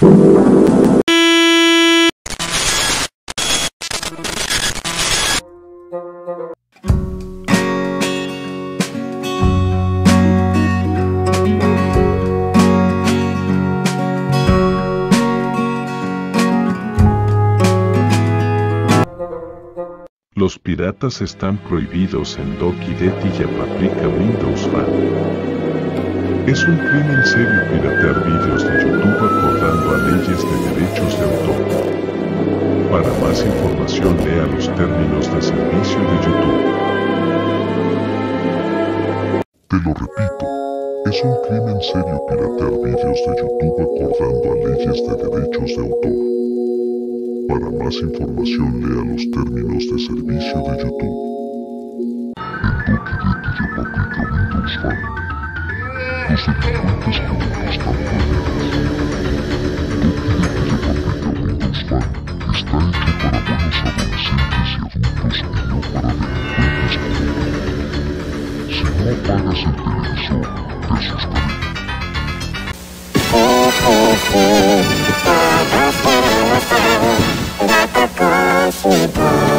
Los piratas están prohibidos en Doki Doki Paprika Windows Phone. Es un crimen serio piratear vídeos de YouTube acordando a leyes de derechos de autor. Para más información lea los términos de servicio de YouTube. Te lo repito, es un crimen serio piratear vídeos de YouTube acordando a leyes de derechos de autor. Para más información lea los términos de servicio de YouTube. En Doki Doki Paprika Windows Phone, los delincuentes cómicos están prohibidos. Doki Doki Paprika Windows Phone está hecho para buenos adolescentes y adultos y no para delincuentes cómicos. Si no apagas el televisor, te asustaré. Todos queremos saber, dato cósmico.